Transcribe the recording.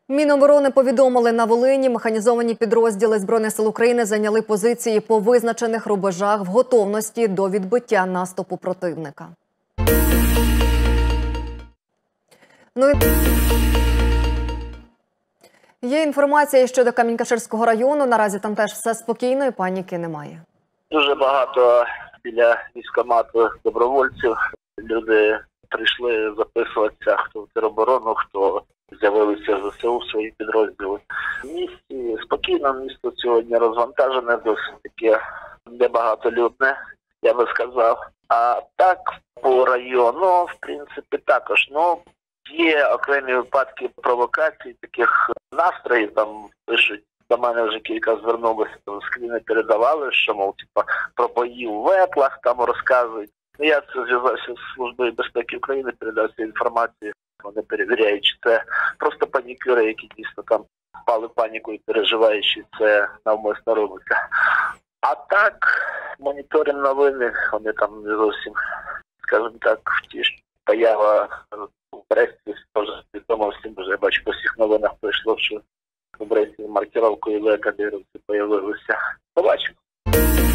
Міноборони повідомили, на Волині механізовані підрозділи Збройних сил України зайняли позиції по визначених рубежах в готовності до відбиття наступу противника. Є інформація щодо Камінь-Каширського району. Наразі там теж все спокійно і паніки немає. Дуже багато біля військкомату добровольців. Люди прийшли записуватися, хто в тероборону, хто з'явилися ЗСУ в свої підрозділи. В місті спокійно, місто сьогодні розвантажене, досить таке небагатолюдне, я би сказав. А так по району, в принципі, також. Є окремі випадки провокацій, таких настроїв, там пишуть, до мене вже кілька звернулися, скріни передавали, що, мов, про бої в Ветлах там розказують. Я це зв'язався з Службою безпеки України, передав цю інформацію. Вони перевіряють, чи це просто панікюри, які дійсно там впали в паніку і переживають, чи це навмисно робиться. А так, моніторинг новини, вони там не зовсім, скажімо так, втішні. Поява в Бресті, теж відомо всім, вже я бачу по всіх новинах прийшло, що в Бресті маркировкою кадировці появилися. Побачимо.